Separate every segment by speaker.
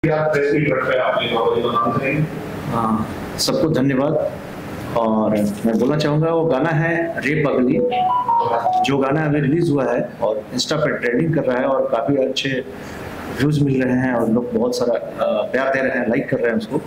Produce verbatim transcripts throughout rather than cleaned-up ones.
Speaker 1: क्या press meet रखा है आपने, बाबा जी बताना चाहेंगे?
Speaker 2: हाँ, सबको धन्यवाद। और मैं बोलना चाहूँगा वो गाना है रे पगली, जो गाना अभी रिलीज हुआ है और इंस्टा पे ट्रेंडिंग कर रहा है और काफ़ी अच्छे व्यूज़ मिल रहे हैं और लोग बहुत सारा प्यार दे रहे हैं, लाइक कर रहे हैं उसको।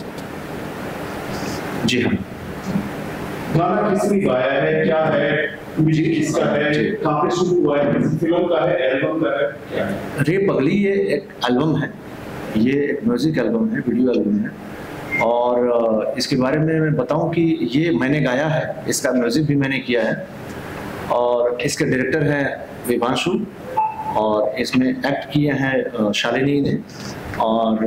Speaker 2: जी हाँ।
Speaker 1: गाना किसने गाया है, क्या है, म्यूजिक किसका है, कहाँ पे शूट हुआ है, किस फिल्म का है, एल्बम का है, क्या है?
Speaker 2: रे पगली ये एक एल्बम है, ये एक म्यूजिक एल्बम है, वीडियो एल्बम है। और इसके बारे में मैं बताऊं कि ये मैंने गाया है, इसका म्यूजिक भी मैंने किया है और इसके डायरेक्टर हैं विभांशु और इसमें एक्ट किए हैं शालिनी ने और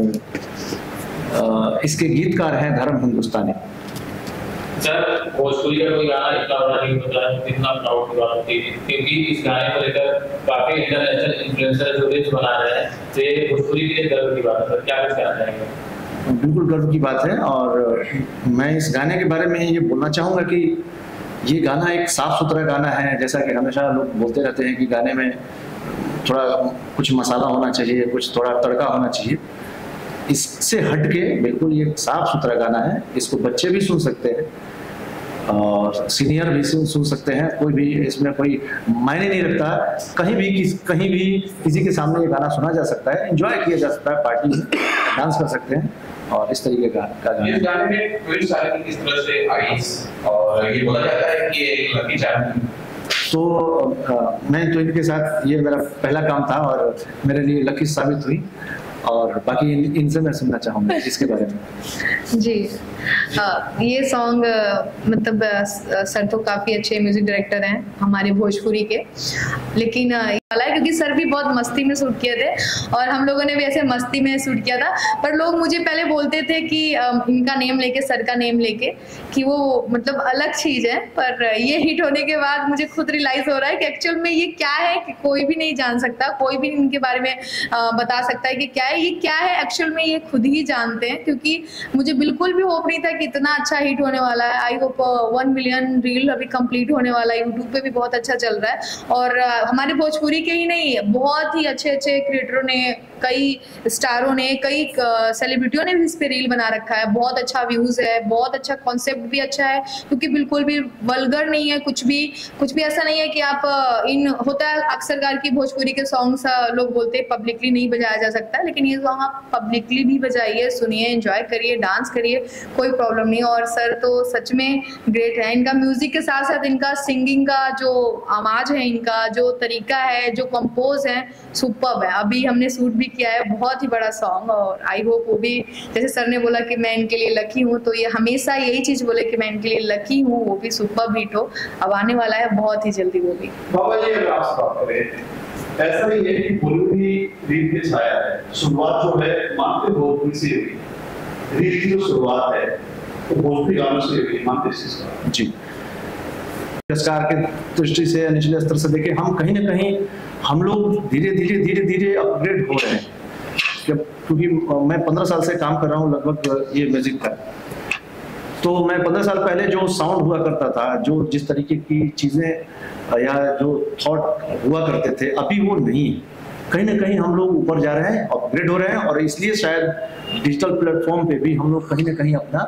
Speaker 2: इसके गीतकार हैं धर्म हिंदुस्तानी।
Speaker 3: सर, भोजपुरी का कोई गाना इतना बड़ा नहीं होता है, कितना प्राउड की बात होती है, क्योंकि इस गाने को लेकर काफी इंटरनेशनल इन्फ्लुएंसर जो रील्स बना रहे हैं, तो ये भोजपुरी के लिए गर्व की बात है। सर, क्या कुछ कहना चाहेंगे?
Speaker 2: बिल्कुल गर्व की बात है और मैं इस गाने के बारे में ये बोलना चाहूँगा कि ये गाना एक साफ सुथरा गाना है। जैसा कि हमेशा लोग बोलते रहते हैं कि गाने में थोड़ा कुछ मसाला होना चाहिए, कुछ थोड़ा तड़का होना चाहिए, इससे हट के बिल्कुल ये साफ सुथरा गाना है। इसको बच्चे भी सुन सकते हैं और सीनियर भी सुन सुन सकते हैं, कोई भी इसमें कोई मायने नहीं रखता। कहीं भी किस कहीं भी किसी के सामने ये गाना सुना जा सकता है, एंजॉय किया जा सकता है, पार्टी में डांस कर सकते हैं और इस तरीके का गाना।
Speaker 4: इस गाने में ट्विस्ट आने की किस तरह से आई और ये बोला जाता है कि ये लकी चार्म।
Speaker 2: तो आ, मैं तो इनके साथ ये मेरा पहला काम था और मेरे लिए लकी साबित हुई और बाकी इन, इनसे मैं सुनना चाहूँगा इसके बारे में।
Speaker 5: जी आ, ये सॉन्ग मतलब सर तो काफ़ी अच्छे म्यूजिक डायरेक्टर हैं हमारे भोजपुरी के, लेकिन वाला है क्योंकि सर भी बहुत मस्ती में शूट किए थे और हम लोगों ने भी ऐसे मस्ती में शूट किया था। पर लोग मुझे पहले बोलते थे कि इनका नेम लेके, सर का नेम लेके, कि वो मतलब अलग चीज़ है। पर ये हिट होने के बाद मुझे खुद रियलाइज़ हो रहा है कि एक्चुअल में ये क्या है कि कोई भी नहीं जान सकता, कोई भी इनके बारे में बता सकता है कि क्या है, ये क्या है एक्चुअल में ये खुद ही जानते हैं। क्योंकि मुझे बिल्कुल भी होप नहीं था कि इतना अच्छा हिट होने वाला है। I hope one million reel अभी कंप्लीट होने वाला है, यूट्यूब पे भी बहुत अच्छा चल रहा है और हमारे भोजपुरी के ही नहीं, बहुत ही अच्छे अच्छे क्रिएटरों ने, कई स्टारों ने, कई सेलिब्रिटियों ने भी इस पे रील बना रखा है। बहुत अच्छा व्यूज है, बहुत अच्छा कॉन्सेप्ट भी अच्छा है, क्योंकि बिल्कुल भी वल्गर नहीं है, कुछ भी कुछ भी ऐसा नहीं है कि आप इन होता है अक्सर कार की भोजपुरी के सॉन्ग्स लोग बोलते हैं पब्लिकली नहीं बजाया जा सकता, लेकिन ये सॉन्ग आप पब्लिकली भी बजाइए, सुनिए, एंजॉय करिए, डांस करिए, कोई प्रॉब्लम नहीं। और सर तो सच में ग्रेट है। इनका म्यूजिक के साथ साथ इनका सिंगिंग का जो आवाज है, इनका जो तरीका है, जो कंपोज है, सुपर्ब है। अभी हमने शूट भी किया है, बहुत ही बड़ा सॉन्ग और आई होप वो भी, जैसे सर ने बोला कि मैं इनके लिए लकी हूँ, तो ये हमेशा यही चीज बोले कि मैं इनके लिए लकी हूँ, वो भी सुपर्ब हिट हो। अब आने वाला है बहुत ही जल्दी वो भी।
Speaker 1: बाबा जी अगर आप बात करें, ऐसा नहीं है कि बॉलीवुड ही रीत में छाया है। शुरुआत जो है मानते भोजपुरी से हुई, रीत की जो शुरुआत है तो भोजपुरी गानों से हुई, मानते इस चीज का।
Speaker 2: जी, पुरस्कार के दृष्टि से, निचले स्तर से देखें, हम कहीं ना कहीं हम लोग धीरे धीरे धीरे धीरे अपग्रेड हो रहे हैं। जब क्योंकि मैं पंद्रह साल से काम कर रहा हूँ लगभग ये म्यूजिक का, तो मैं पंद्रह साल पहले जो साउंड हुआ करता था, जो जिस तरीके की चीज़ें या जो थॉट हुआ करते थे, अभी वो नहीं है। कहीं ना कहीं हम लोग ऊपर जा रहे हैं, अपग्रेड हो रहे हैं और इसलिए शायद डिजिटल प्लेटफॉर्म पे भी हम लोग कहीं ना कहीं अपना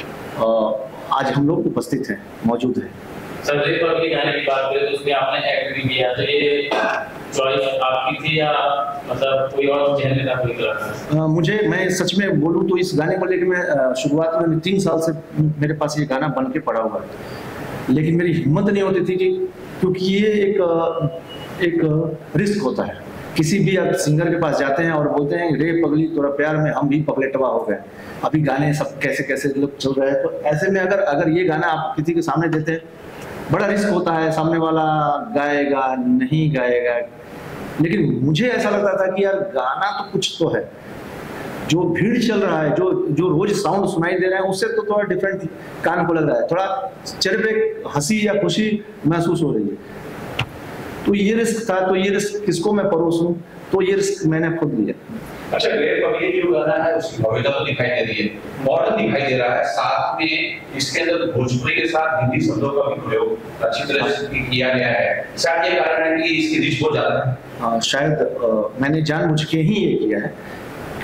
Speaker 2: आज हम लोग उपस्थित हैं, मौजूद हैं।
Speaker 3: सर, रे पगली गाने की बात करें तो उसमें आपने एक्ट भी किया, तो ये चॉइस आपकी थी या मतलब कोई और जहन में था कोई तरह?
Speaker 2: मुझे, मैं सच में बोलूँ तो इस गाने को लेकर मैं शुरुआत में तीन साल से मेरे पास ये गाना बन के पड़ा हुआ है, लेकिन मेरी हिम्मत नहीं होती थी कि क्योंकि ये एक एक रिस्क होता है। किसी भी आप सिंगर के पास जाते हैं और बोलते हैं रे पगली तोरा प्यार में हम भी पगलेटवा हो गए, अभी गाने सब कैसे कैसे लोग चल रहे हैं, तो ऐसे में अगर अगर ये गाना आप किसी के सामने देते हैं, बड़ा रिस्क होता है, सामने वाला गाएगा नहीं गाएगा। लेकिन मुझे ऐसा लगता था कि यार गाना तो कुछ तो है, जो भीड़ चल रहा है, जो जो रोज साउंड सुनाई दे रहा है, उससे तो थोड़ा डिफरेंट कान को लग रहा है, थोड़ा चेहरे पे हंसी या खुशी महसूस हो रही है। तो ये रिस्क था, तो ये रिस्क किसको मैं परोसूं, तो ये रिस्क मैंने खुद लिया।
Speaker 4: अच्छा, रे पगली जो गाना है उसकी भव्यता तो दिखाई दे रही है, मॉडर्न दिखाई दे रहा है, साथ में इसके अंदर भोजपुरी के साथ हिंदी शब्दों का भी प्रयोग अच्छी तरह से किया गया है। शायद ये कारण है कि इसकी रीच बहुत ज्यादा है।
Speaker 2: हाँ, शायद आ, मैंने जानबूझ के ही ये किया है,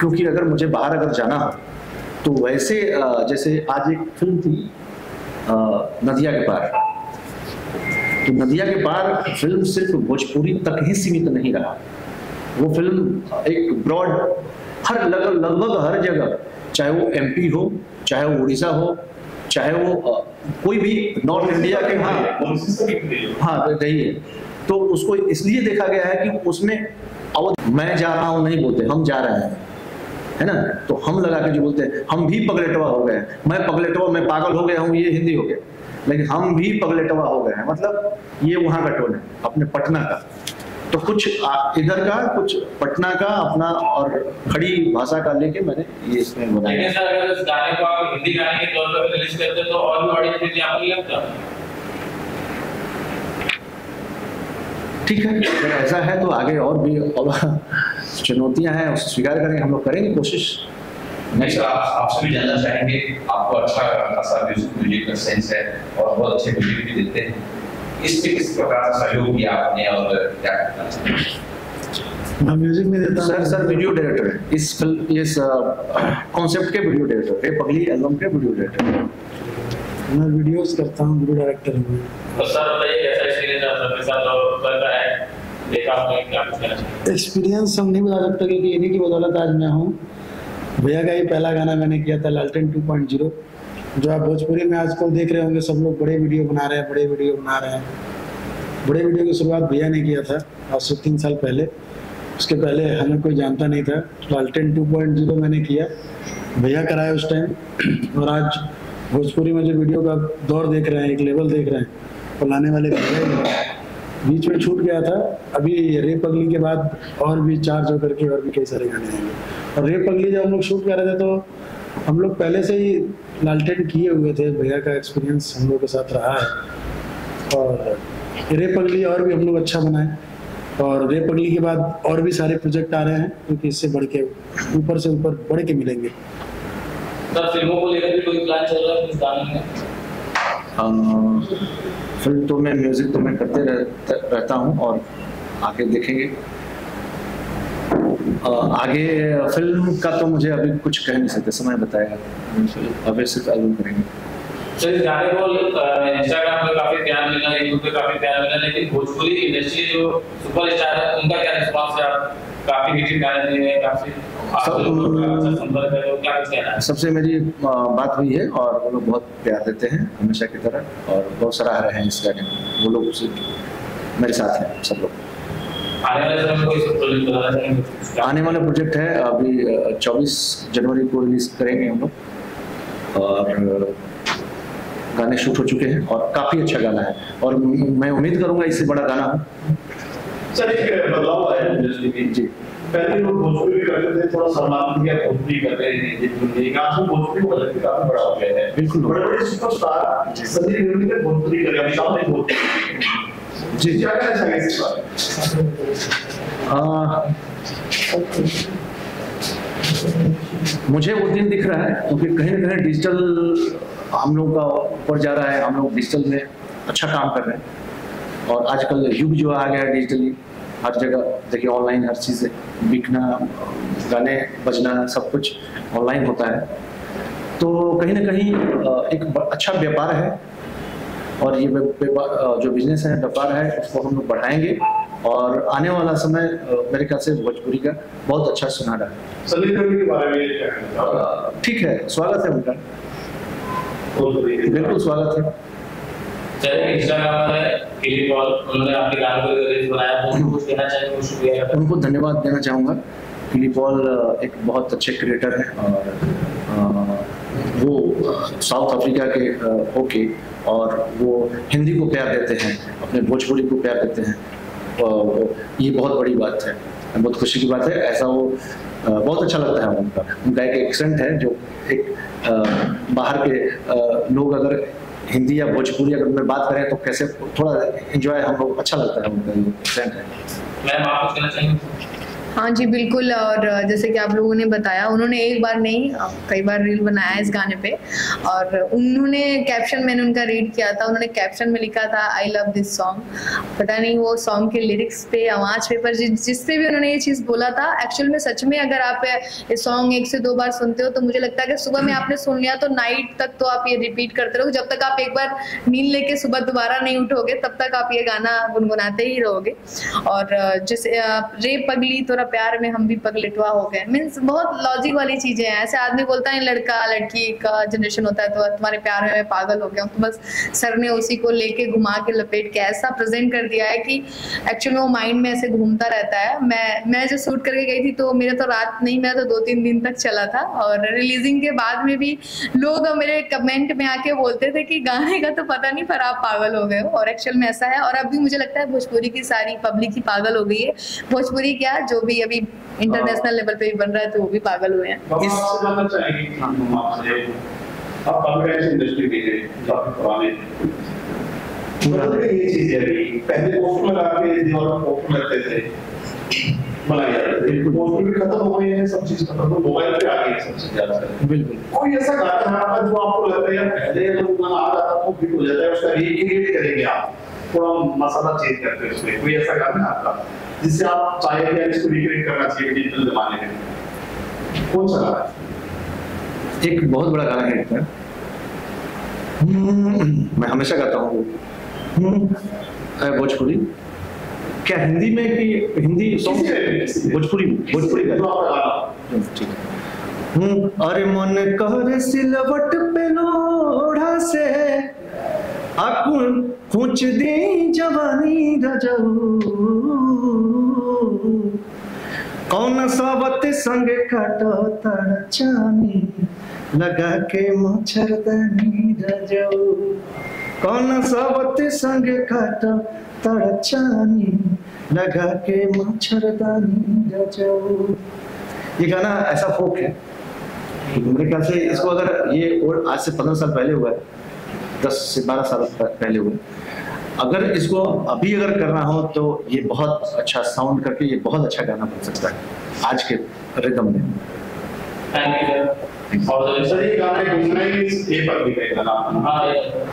Speaker 2: क्योंकि अगर मुझे बाहर अगर जाना हो तो वैसे जैसे आज एक फिल्म थी नदिया के पार, तो नदिया के पार फिल्म सिर्फ भोजपुरी तक ही सीमित नहीं रहा। वो फिल्म एक ब्रॉड हर लगभग लगभग हर जगह, चाहे वो एमपी हो, चाहे वो उड़ीसा हो, चाहे वो कोई भी नॉर्थ इंडिया के, हाँ हाँ रही है, तो उसको इसलिए देखा गया है कि उसमें अब मैं जा रहा हूँ नहीं बोलते, हम जा रहे हैं, है ना। तो हम लगा के जो बोलते हैं हम भी पगलेटवा हो गए, मैं पगलेटवा, मैं पागल हो गया हूँ, ये हिंदी हो गया, लेकिन हम भी पगलेटवा हो गए हैं, मतलब ये वहाँ का टोन है अपने पटना का। तो कुछ इधर का, कुछ पटना का अपना और खड़ी भाषा का लेके मैंने ये इसमें बनाया।
Speaker 3: लेकिन सर अगर इस गाने को आप हिंदी गाने के तौर पर रिलीज करते तो और भी ऑडियंस यहाँ पर लगता।
Speaker 2: ठीक है, अगर ऐसा है तो आगे और भी चुनौतियां हैं, उसे स्वीकार करेंगे, हम लोग करेंगे कोशिश।
Speaker 4: नेक्स्ट आप आपसे भी जानना चाहेंगे, आपको अच्छा खासा म्यूजिक का सेंस है और बहुत अच्छे म्यूजिक भी देते हैं, इसमें किस प्रकार का सहयोग किया आपने और क्या करना चाहिए?
Speaker 6: मैं म्यूजिक में देता हूँ
Speaker 2: सर सर वीडियो डायरेक्टर है इस फिल्म, इस कॉन्सेप्ट के वीडियो डायरेक्टर, रे पगली एल्बम के वीडियो डायरेक्टर।
Speaker 6: मैं वीडियोस करता हूँ, वीडियो डायरेक्टर हूँ।
Speaker 3: तो सर बताइए कैसा एक्सपीरियंस आप सबके साथ कर रहा है, देखा आपने क्या कुछ कहना चाहिए?
Speaker 6: एक्सपीरियंस हम नहीं बता सकते क्योंकि इन्हीं की बदौलत आज मैं हूँ। भैया का ही पहला गाना मैंने किया था लालटेन टू पॉइंट ज़ीरो, जो आप भोजपुरी में आजकल देख रहे होंगे, सब लोग बड़े वीडियो बना रहे हैं, बड़े वीडियो बना रहे हैं। बड़े वीडियो की शुरुआत भैया ने किया था आज से तीन साल पहले, उसके पहले हमें कोई जानता नहीं था। लालटेन टू पॉइंट ज़ीरो मैंने किया, भैया कराया उस टाइम, और आज भोजपुरी में जो वीडियो का दौर देख रहे हैं, एक लेवल देख रहे हैं, तो लाने वाले भैया ही। बीच में छूट गया था, अभी रे पगली के बाद और भी चार्ज होकर के और भी कई सारे गाने आएंगे। और रे पगली जब हम लोग शूट कर रहे थे तो हम लोग पहले से ही लालटेन किए हुए थे, भैया का एक्सपीरियंस हम लोग के साथ रहा है। और रे पगली और भी हम लोग अच्छा बनाए, और रे पगली के बाद और भी सारे प्रोजेक्ट आ रहे हैं, क्योंकि इससे बढ़ के ऊपर से ऊपर बढ़ के मिलेंगे।
Speaker 3: सर फिल्मों को लेकर भी कोई प्लान चल रहा है इस गाने में?
Speaker 2: फिल्म तो मैं म्यूजिक तो मैं करते रहता, रहता हूँ और आगे देखेंगे। आगे फिल्म का तो मुझे अभी कुछ कह नहीं सकते, समय बताएगा, अभी सिर्फ एल्बम करेंगे।
Speaker 3: तो इस गाने को इंस्टाग्राम पे काफी प्यार मिला, यूट्यूब पे काफी प्यार मिला, लेकिन भोजपुरी इंडस्ट्री जो सुपरस्टार है उनका क्या रिस्पांस है? आप काफी हिट गाने दिए हैं, काफी संपर्क है, तो क्या कुछ कहना है?
Speaker 2: सबसे मेरी बात हुई है और वो लोग बहुत प्यार देते हैं हमेशा की तरह, और बहुत सराह रहे हैं इस गाने में, वो लोग मेरे साथ हैं सब लोग।
Speaker 3: आने वाले समय में कोई प्रोजेक्ट बनाना चाहेंगे?
Speaker 2: आने वाला प्रोजेक्ट है अभी चौबीस जनवरी को रिलीज करेंगे हम लोग, और गाने शूट हो चुके हैं और काफी अच्छा गाना है, और मैं उम्मीद करूंगा इससे बड़ा गाना हो।
Speaker 1: सर एक बदलाव आया इंडस्ट्री में जी, पहले लोग भोजपुरी भी करते थे, थोड़ा सम्मान दिया, भोजपुरी करते थे, एक आज भोजपुरी बदल के काफी बड़ा हो गया है।
Speaker 2: बिल्कुल,
Speaker 1: बड़े बड़े सुपरस्टार संजय लीला ने भोजपुरी कर, अमिताभ ने भोजपुरी जी, क्या कहना चाहिए इस बारे?
Speaker 2: मुझे वो दिन दिख रहा है क्योंकि कहीं ना कहीं डिजिटल हम लोग का ऊपर जा रहा है, हम लोग डिजिटल में अच्छा काम कर रहे हैं, और आजकल युग जो आ गया है डिजिटली, हर जगह देखिए ऑनलाइन हर चीज़ बिकना, गाने बजना सब कुछ ऑनलाइन होता है, तो कहीं ना कहीं एक अच्छा व्यापार है, और ये जो बिजनेस है, व्यापार है, उसको हम लोग बढ़ाएंगे, और आने वाला समय मेरे ख्याल से भोजपुरी का बहुत अच्छा सुनहरा है।
Speaker 1: संजय लीला के बारे में क्या कहना?
Speaker 2: ठीक है, स्वागत है उनका, बिल्कुल स्वागत है।
Speaker 3: चलिए इंस्टाग्राम पर किली पॉल उन्होंने आपके गानों को रील्स बनाया, तो उनको कुछ कहना चाहिए? वो शुक्रिया,
Speaker 2: उनको धन्यवाद देना चाहूँगा। किली पॉल एक बहुत अच्छे क्रिएटर हैं, और वो साउथ अफ्रीका के होके और वो हिंदी को प्यार देते हैं, अपने भोजपुरी को प्यार देते हैं, ये बहुत बड़ी बात है, बहुत खुशी की बात है। ऐसा वो बहुत अच्छा लगता है उनका उनका एक एक्सेंट है, जो एक बाहर के लोग अगर हिंदी या भोजपुरी अगर मैं बात करें तो कैसे थोड़ा एंजॉय हम लोग अच्छा लगता है, उनका एक्सेंट है।
Speaker 3: मैम आप कुछ कहना चाहेंगे?
Speaker 5: हाँ जी बिल्कुल। और जैसे कि आप लोगों ने बताया, उन्होंने एक बार नहीं कई बार रील बनाया है इस गाने पे, और उन्होंने कैप्शन, मैंने उनका रीड किया था, उन्होंने कैप्शन में लिखा था आई लव दिस सॉन्ग। पता नहीं वो सॉन्ग के लिरिक्स पे, आवाज़ पे, पर जिससे भी उन्होंने ये चीज़ बोला था, एक्चुअल में सच में अगर आप ये सॉन्ग एक से दो बार सुनते हो तो मुझे लगता है कि सुबह में आपने सुन लिया तो नाइट तक तो आप ये रिपीट करते रहोगे। जब तक आप एक बार नींद लेके सुबह दोबारा नहीं उठोगे तब तक आप ये गाना गुनगुनाते ही रहोगे। और जैसे रे पगली तोरा प्यार में हम भी पगलेटवा हो गए, मीन्स बहुत लॉजिक वाली चीजें हैं। ऐसे आदमी बोलता है लड़का लड़की का जनरेशन होता है तो तुम्हारे प्यार में मैं पागल हो गया हूँ, तो बस सर ने उसी को लेके घुमा के लपेट के ऐसा प्रेजेंट कर दिया है कि एक्चुअली वो माइंड में ऐसे घूमता रहता है। मैं मैं जो शूट करके गई थी तो मेरे तो रात नहीं, मैं तो दो तीन दिन तक चला था। और रिलीजिंग के बाद में भी लोग मेरे कमेंट में आके बोलते थे कि गाने का तो पता नहीं पर आप पागल हो गए हो, और एक्चुअल में ऐसा है। और अभी मुझे लगता है भोजपुरी की सारी पब्लिक ही पागल हो गई है। भोजपुरी क्या, जो भी अभी इंटरनेशनल लेवल पे भी बन रहा है तो वो भी पागल हुए हैं।
Speaker 1: इस जानना चाहेंगे हम आपसे, आप कॉन्फिडेंस इंडस्ट्री में हैं, काफी पुराने ये चीज है अभी पहले पोस्टर लगा के दीवार पर पोस्टर लगते थे, बनाए जाते थे, पोस्टर भी खत्म हो गए हैं, सब चीज खत्म हो, मोबाइल पे आ गई है सब चीज ज्यादा।
Speaker 2: बिल्कुल।
Speaker 1: कोई ऐसा गाना है जो आपको लगता है यार पहले तो गाना आ रहा था तो हिट हो जाता है, उसका रिक्रिएट करेंगे आप, थोड़ा मसाला चेंज करते हैं उसमें, कोई ऐसा गाना है आपका जिससे आप चाहे कि इसको रिक्रिएट करना चाहिए डिजिटल जमाने में, कौन सा गाना है?
Speaker 2: एक बहुत बड़ा गाना है इसका, मैं हमेशा गाता हूँ भोजपुरी, क्या हिंदी में कि हिंदी सॉन्ग, भोजपुरी भोजपुरी गाना, ठीक है। अरे मन कहरे सिलवट पे लोढ़ा से आकुल पूछ दी जवानी रजऊ, कौन सावत संग काटो तरचानी लगा के मच्छरदानी रजऊ, कौन सावत संग काटो तरचानी लगा के मच्छरदानी रजऊ। ये गाना ऐसा फोक है, मेरे ख्याल से इसको अगर ये और आज से पंद्रह साल पहले हुआ है, दस से बारह साल पहले हुए, अगर इसको अभी अगर करना हो तो ये बहुत अच्छा साउंड करके ये बहुत अच्छा गाना बन सकता है आज के रिदम में।
Speaker 3: Thank you sir. और
Speaker 1: सर ये गाने गुनगुनाएंगे ये पर भी गाना
Speaker 3: हाँ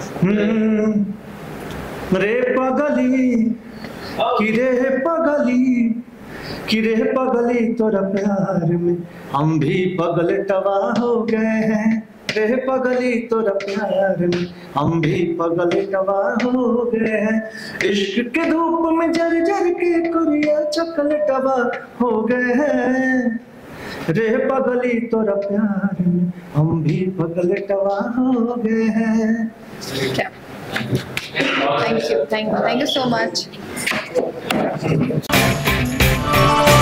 Speaker 2: रे पगली कि रे पगली कि रे पगली तोरा प्यार में हम भी पगल टवा हो गए हैं, रे पगली तोरा प्यार में हम भी पगल टवा हो गए हैं, इश्क के धूप में जर जर के कुरिया चकल टवा हो गए हैं, रे पगली तोरा प्यार में हम भी पगल टवा हो गए हैं।
Speaker 5: Thank you thank you thank you so much.